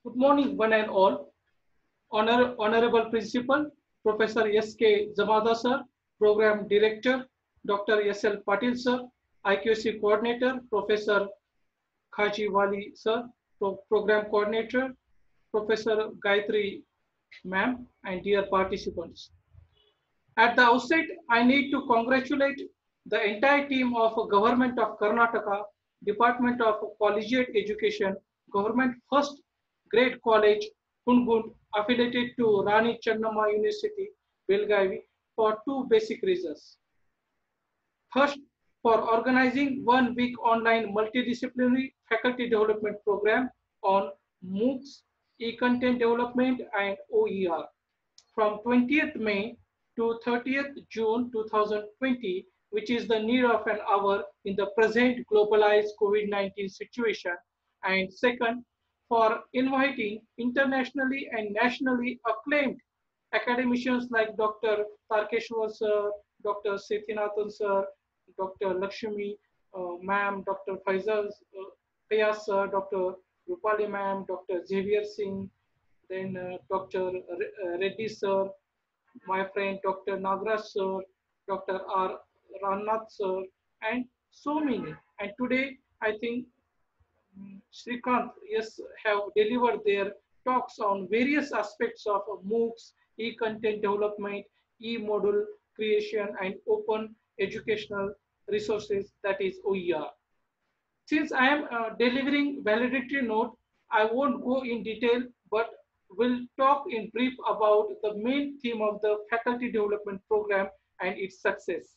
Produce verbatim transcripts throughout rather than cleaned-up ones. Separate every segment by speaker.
Speaker 1: Good morning, one and all. Honor, Honorable Principal, Professor S K Zamada Sir, Program Director, Doctor S L Patil Sir, I Q C Coordinator, Professor Khaji Wali Sir, Pro Program Coordinator, Professor Gayatri Ma'am, and dear participants. At the outset, I need to congratulate the entire team of Government of Karnataka, Department of Collegiate Education, Government First Grade College, Kungund, affiliated to Rani Channamma University, Belgavi, for two basic reasons. First, for organizing one week online multidisciplinary faculty development program on MOOCs, e-content development, and O E R from twentieth May to thirtieth June two thousand twenty, which is the need of an hour in the present globalized COVID nineteen situation. And second, for inviting internationally and nationally acclaimed academicians like Doctor Tarkeshwar sir, Doctor Sethinathan sir, Doctor Lakshmi uh, ma'am, Doctor Faisal uh, Fayaz sir, Doctor Rupali ma'am, Doctor Xavier Singh, then uh, Doctor Reddy sir, my friend Doctor Nagraj sir, Doctor R. Rannath sir, and so many. And today, I think mm, Srikanth, yes, have delivered their talks on various aspects of MOOCs, e-content development, e-module creation, and open educational resources, that is O E R. Since I am uh, delivering validity note, I won't go in detail, but will talk in brief about the main theme of the faculty development program and its success.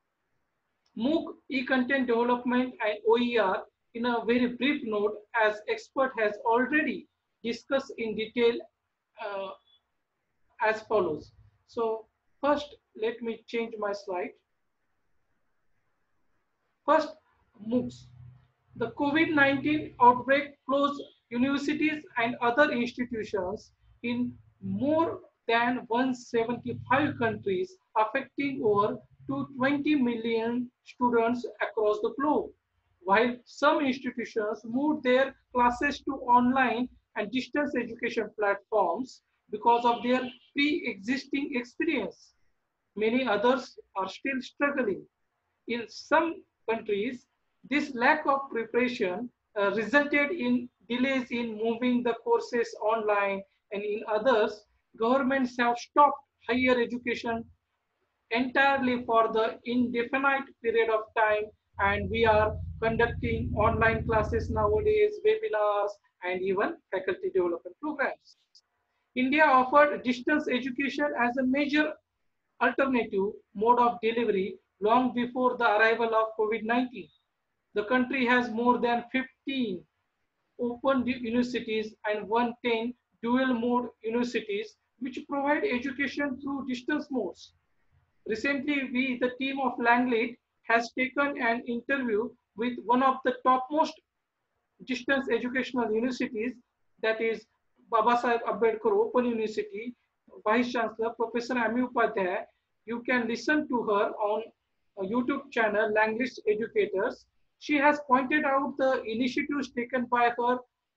Speaker 1: MOOC, e-content development and O E R in a very brief note as expert has already discussed in detail uh, as follows. So first, let me change my slide. First, MOOCs. The COVID nineteen outbreak closed universities and other institutions in more than one hundred seventy-five countries, affecting over two hundred twenty million students across the globe. While some institutions moved their classes to online and distance education platforms because of their pre-existing experience, many others are still struggling. In some countries, this lack of preparation uh, resulted in delays in moving the courses online, and in others, governments have stopped higher education entirely for the indefinite period of time, and we are conducting online classes nowadays, webinars, and even faculty development programs. India offered distance education as a major alternative mode of delivery long before the arrival of COVID nineteen. The country has more than fifteen open universities and one hundred ten dual mode universities which provide education through distance modes. Recently, we, the team of Langlead, has taken an interview with one of the topmost distance educational universities, that is Babasaheb Ambedkar Open University, Vice Chancellor Professor Ami Upadhyay. You can listen to her on a YouTube channel, Langlist Educators. She has pointed out the initiatives taken by her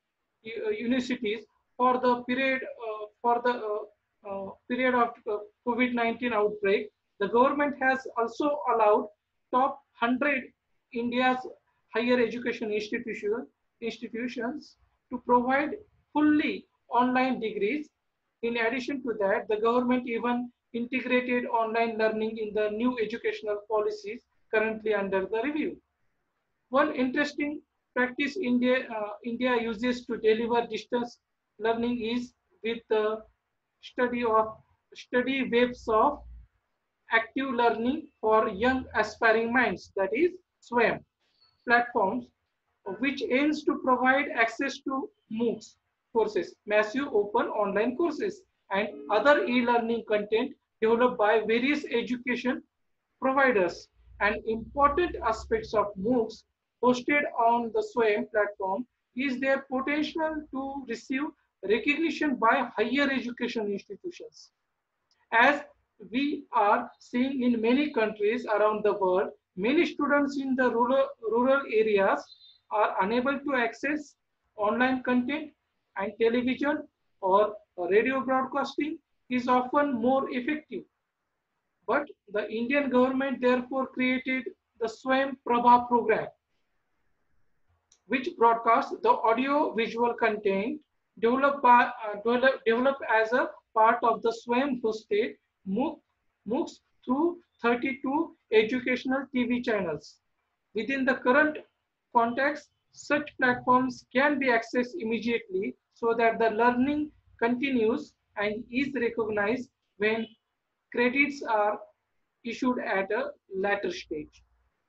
Speaker 1: uh, universities for the period uh, for the uh, uh, period of uh, COVID nineteen outbreak. The government has also allowed top one hundred India's higher education institution, institutions to provide fully online degrees. In addition to that, the government even integrated online learning in the new educational policies currently under the review. One interesting practice India, uh, India uses to deliver distance learning is with the study of study webs of active learning for young aspiring minds, that is SWAYAM platforms, which aims to provide access to MOOCs courses, massive open online courses, and other e-learning content developed by various education providers. And important aspects of MOOCs hosted on the SWAYAM platform is their potential to receive recognition by higher education institutions. As we are seeing in many countries around the world, many students in the rural, rural areas are unable to access online content. and television or radio broadcasting is often more effective. But the Indian government therefore created the Swayam Prabha program, which broadcasts the audio-visual content developed, by, uh, develop, developed as a part of the Swayam hosted MOOC, MOOCs through thirty-two educational T V channels. Within the current context, such platforms can be accessed immediately so that the learning continues and is recognized when credits are issued at a later stage.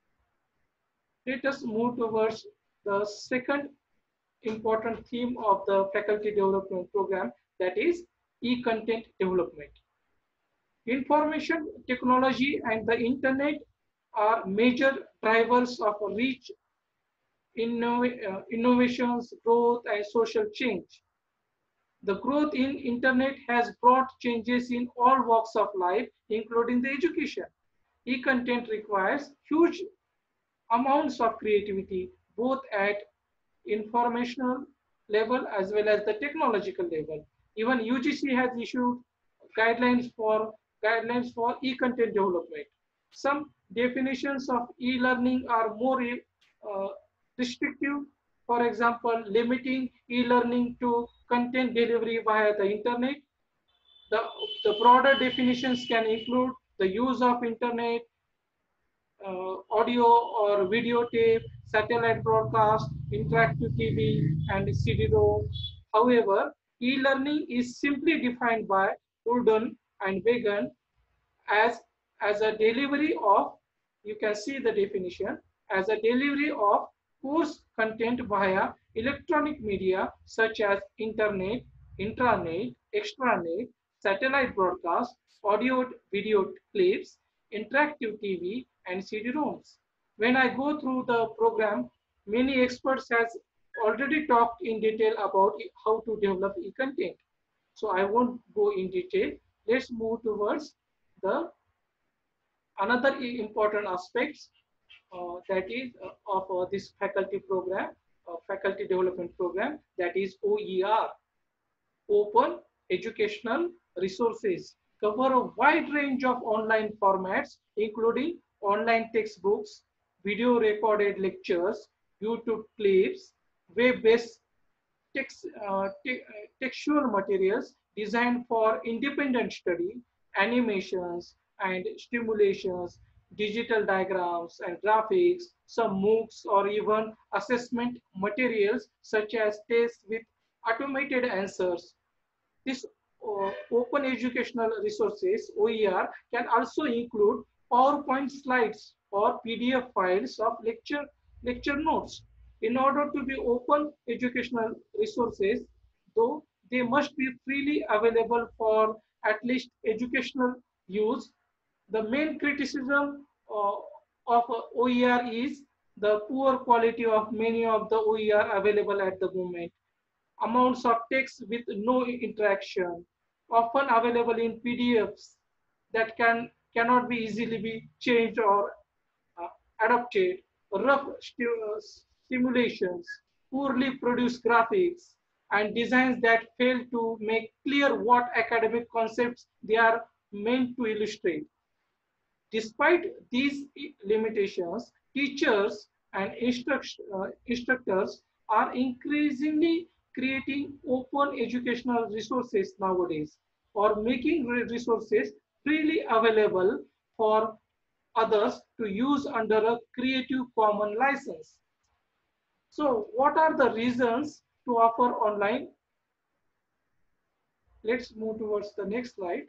Speaker 1: Let us move towards the second important theme of the faculty development program, that is e-content development. Information technology and the internet are major drivers of rich innov- uh, innovations, growth, and social change. The growth in internet has brought changes in all walks of life, including the education. E-content requires huge amounts of creativity, both at informational level as well as the technological level. Even U G C has issued guidelines for guidelines for e-content development. Some definitions of e-learning are more uh, restrictive. For example, limiting e-learning to content delivery via the internet. The, the broader definitions can include the use of internet, uh, audio or video tape, satellite broadcast, interactive T V, and C D-ROM. However, e-learning is simply defined by Urban and Wagan as, as a delivery of, you can see the definition, as a delivery of course content via electronic media such as internet, intranet, extranet, satellite broadcast, audio video clips, interactive T V, and C D-ROMs. When I go through the program, many experts has already talked in detail about how to develop e-content. So I won't go in detail. Let's move towards the another important aspects uh, that is uh, of uh, this faculty program, uh, faculty development program, that is O E R, Open Educational Resources, cover a wide range of online formats, including online textbooks, video recorded lectures, YouTube clips, web-based text, uh, te textual materials designed for independent study, animations and stimulations, digital diagrams and graphics, some MOOCs or even assessment materials such as tests with automated answers. This uh, open educational resources, O E R, can also include PowerPoint slides or P D F files of lecture, lecture notes. In order to be open educational resources, though they must be freely available for at least educational use, the main criticism uh, of uh, O E R is the poor quality of many of the O E R available at the moment. Amounts of text with no interaction, often available in P D Fs that can cannot be easily be changed or uh, adapted, rough stu uh, simulations, poorly produced graphics, and designs that fail to make clear what academic concepts they are meant to illustrate. Despite these limitations, teachers and instruct, uh, instructors are increasingly creating open educational resources nowadays, or making resources freely available for others to use under a Creative Commons license. So what are the reasons to offer online? Let's move towards the next slide.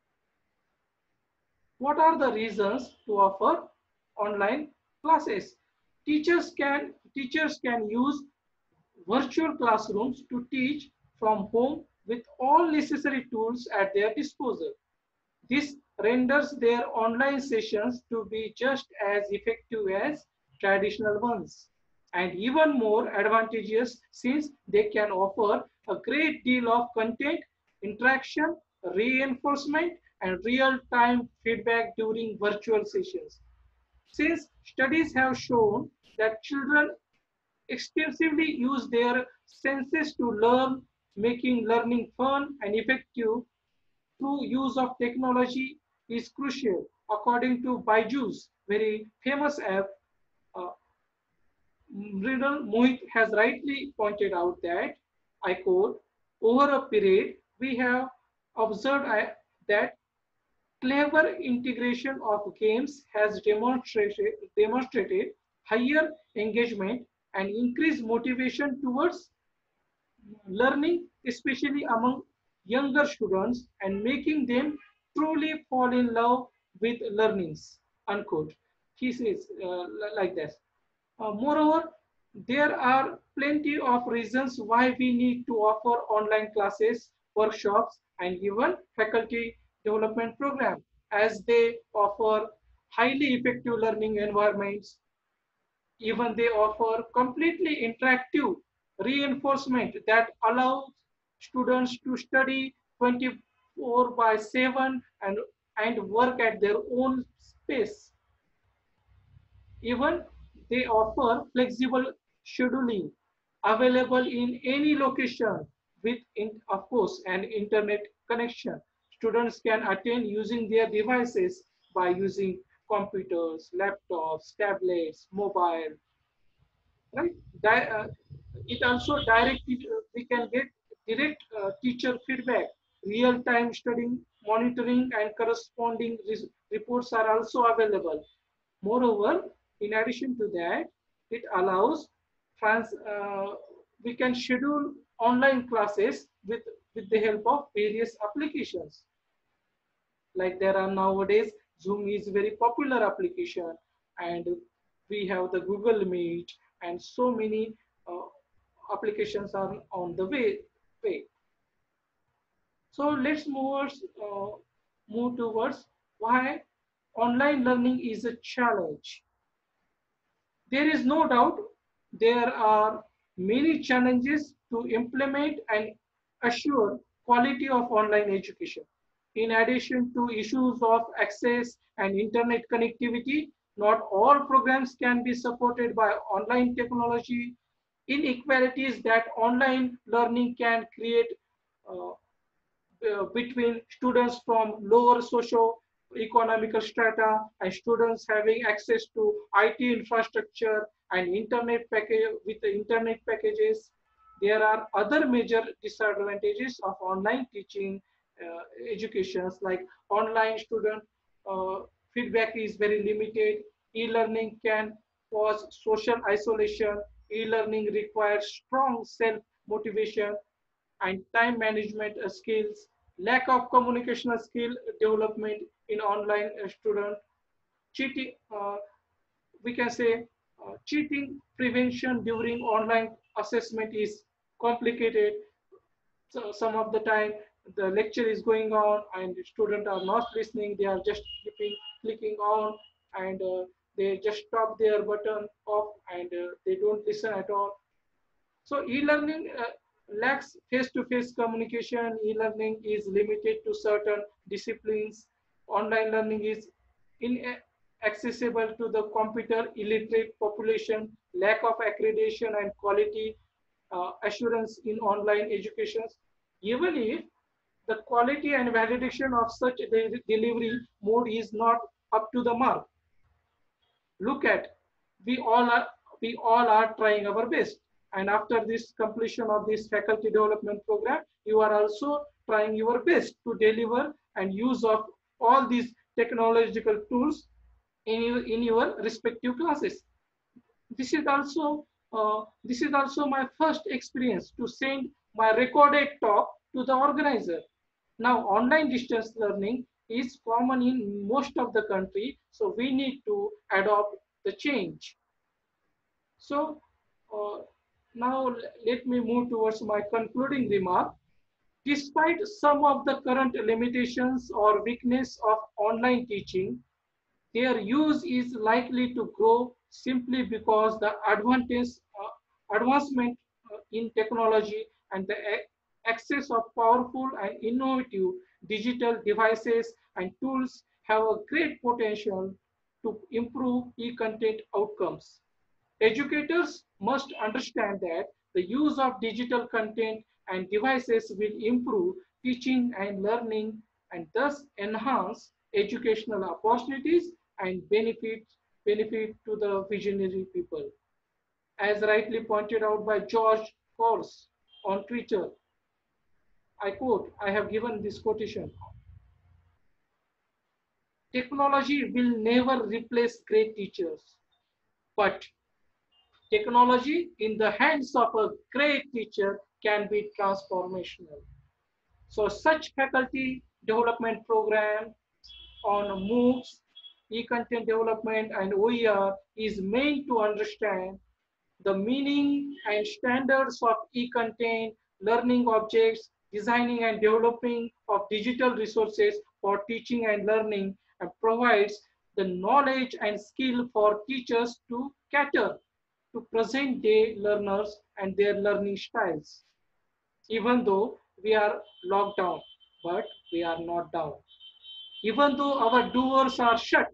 Speaker 1: What are the reasons to offer online classes? Teachers can, teachers can use virtual classrooms to teach from home with all necessary tools at their disposal. This renders their online sessions to be just as effective as traditional ones, and even more advantageous since they can offer a great deal of content, interaction, reinforcement, and real-time feedback during virtual sessions. Since studies have shown that children extensively use their senses to learn Making learning fun and effective through use of technology is crucial. According to Byju's very famous app, uh, Riddle Mohit has rightly pointed out that, I quote, over a period, we have observed uh, that clever integration of games has demonstrated, demonstrated higher engagement and increased motivation towards learning, especially among younger students, and making them truly fall in love with learnings. Unquote. He says uh, like this. Uh, moreover, there are plenty of reasons why we need to offer online classes, workshops, and even faculty development programs, as they offer highly effective learning environments. Even they offer completely interactive reinforcement that allows students to study twenty-four by seven and, and work at their own pace. Even they offer flexible scheduling available in any location with, in, of course, an internet connection. Students can attend using their devices by using computers, laptops, tablets, mobile, right? Di- uh, it also direct uh, we can get direct uh, teacher feedback, real time studying, monitoring, and corresponding res- reports are also available. Moreover, in addition to that, it allows trans uh, we can schedule online classes with with the help of various applications. Like there are nowadays, Zoom is very popular application, and we have the Google Meet, and so many uh, applications are on the way way So let's move, uh, move towards why online learning is a challenge. There is no doubt there are many challenges to implement and assure quality of online education. In addition to issues of access and internet connectivity, not all programs can be supported by online technology. Inequalities that online learning can create uh, uh, between students from lower socio-economical strata and students having access to I T infrastructure and internet package with the internet packages. There are other major disadvantages of online teaching uh, educations, like online student uh, feedback is very limited. E-learning can cause social isolation. E-learning requires strong self-motivation and time management uh, skills, lack of communicational skill development in online uh, student, cheating, uh, we can say uh, cheating prevention during online assessment is complicated. So some of the time the lecture is going on and the students are not listening, they are just clicking, clicking on, and uh, they just stop their button off, and uh, they don't listen at all. So e-learning uh, lacks face-to-face communication. E-learning is limited to certain disciplines. Online learning is inaccessible to the computer illiterate population. Lack of accreditation and quality uh, assurance in online education. Even if the quality and validation of such de delivery mode is not up to the mark. Look at, we all are we all are trying our best, and after this completion of this faculty development program, you are also trying your best to deliver and use of all these technological tools in your, in your respective classes. This is also uh, this is also my first experience to send my recorded talk to the organizer. Now online distance learning is common in most of the country, so we need to adopt the change. So uh, now let me move towards my concluding remark. Despite some of the current limitations or weakness of online teaching, their use is likely to grow simply because the advantage, uh, advancement uh, in technology and the access of powerful and innovative digital devices and tools have a great potential to improve e-content outcomes. Educators must understand that the use of digital content and devices will improve teaching and learning and thus enhance educational opportunities and benefit, benefit to the visionary people. As rightly pointed out by George Course on Twitter, I quote, I have given this quotation: technology will never replace great teachers, but technology in the hands of a great teacher can be transformational. So such faculty development program on MOOCs, e-content development and O E R is meant to understand the meaning and standards of e-content, learning objects, designing and developing of digital resources for teaching and learning, and provides the knowledge and skill for teachers to cater to present day learners and their learning styles. Even though we are locked down, but we are not down. Even though our doors are shut,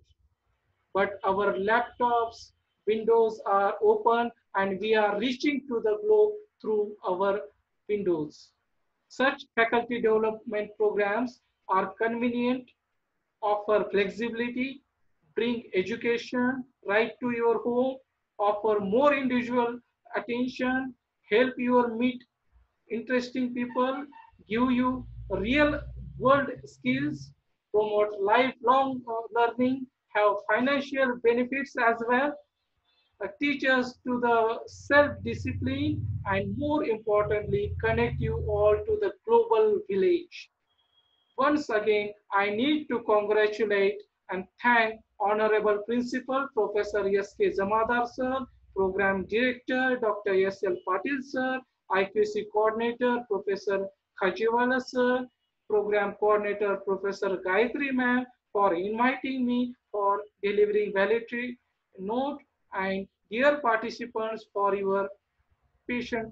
Speaker 1: but our laptops windows are open and we are reaching to the globe through our windows. Such faculty development programs are convenient, offer flexibility, bring education right to your home, offer more individual attention, help you meet interesting people, give you real world skills, promote lifelong uh, learning, have financial benefits as well, uh, teach us to the self-discipline, and more importantly, connect you all to the global village. Once again, I need to congratulate and thank Honorable Principal Professor S K Jamadar Sir, Program Director Doctor S L Patil Sir, I Q C Coordinator Professor Khajiwala Sir, Program Coordinator Professor Gayatri Ma'am for inviting me for delivering valedictory note, and dear participants for your patient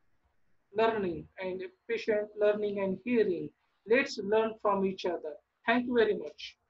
Speaker 1: learning and patient learning and hearing. Let's learn from each other. Thank you very much.